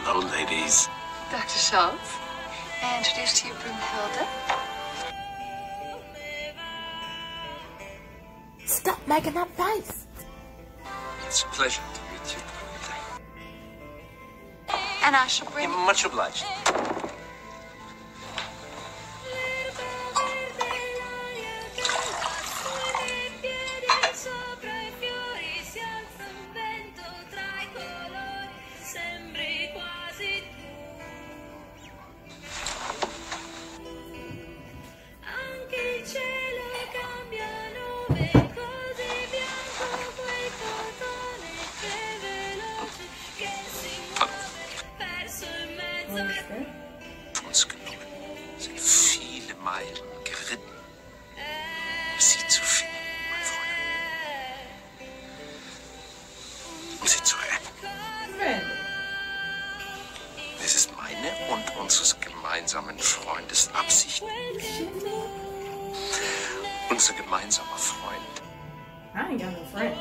Hello, ladies. Dr. Schultz, may I introduce to you Brunhilde? Stop making that face. It's a pleasure to meet you, Brunhilde. And I shall bring... Much obliged. Uns genommen sind viele Meilen geritten, um sie zu finden, mein Freund. Um sie zu retten. Es ist meine und unseres gemeinsamen Freundes Absicht. Unser gemeinsamer Freund. I ain't got no friends.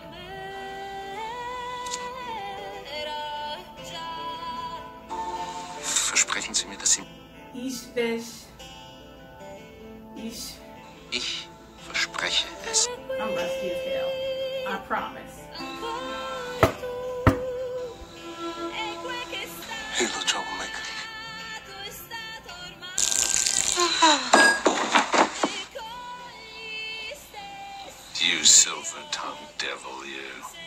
Versprechen Sie mir, dass Sie... Ich verspreche es. I'm rusty as hell. I promise. Hello, troublemaker. You silver-tongued devil, you.